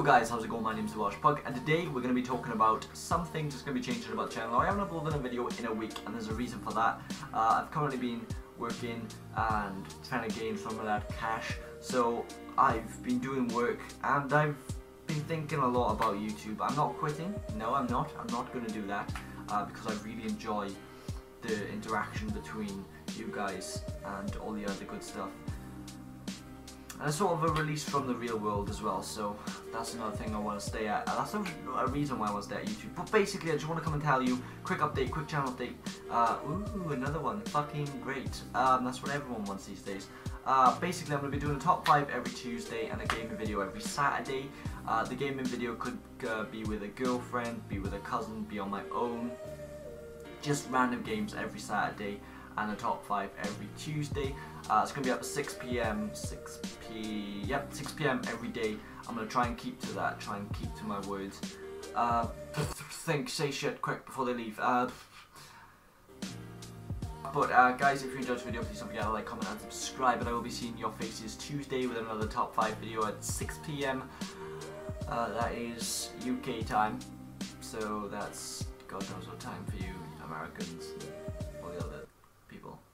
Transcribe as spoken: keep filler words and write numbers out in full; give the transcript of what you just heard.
guys, how's it going? My name is TheWelshPug, and today we're going to be talking about something that's going to be changing about the channel. I haven't uploaded a video in a week, and there's a reason for that. Uh, I've currently been working and trying to gain some of that cash, so I've been doing work, and I've been thinking a lot about YouTube. I'm not quitting. No, I'm not. I'm not going to do that uh, because I really enjoy the interaction between you guys and all the other good stuff. And it's sort of a release from the real world as well, so that's another thing I want to stay at. And that's a reason why I want to stay at YouTube. But basically, I just want to come and tell you, quick update, quick channel update. Uh, ooh, another one, fucking great. Um, that's what everyone wants these days. Uh, basically, I'm going to be doing a top five every Tuesday and a gaming video every Saturday. Uh, the gaming video could uh, be with a girlfriend, be with a cousin, be on my own. Just random games every Saturday and a top five every Tuesday. Uh, it's going to be up at six p m six p yep, six p m every day. I'm going to try and keep to that, try and keep to my words. Uh, think, say shit quick before they leave. Uh, but uh, guys, if you enjoyed this video, please don't forget to like, comment and subscribe, and I will be seeing your faces Tuesday with another top five video at six p m Uh, that is U K time, so that's God knows what time for you Americans and all the other people.